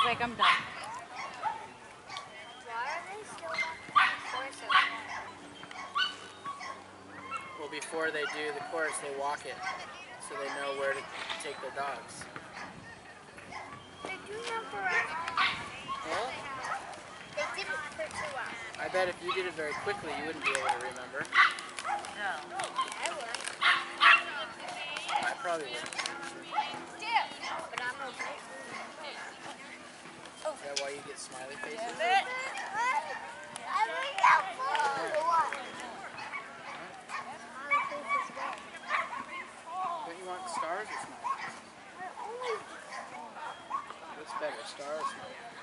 like, I'm done. Why are they still walking the course so long? Well, before they do the course, they walk it so they know where to take their dogs. They do that for an hour. Well, They did it for 2 hours. I bet if you did it very quickly, you wouldn't be able to remember. No. I would. I probably wouldn't. But I'm okay. Is that why you get smiley faces? I really got food. What? Smiley face as well. Don't you want stars or smileys? I only What's better, stars or smileys?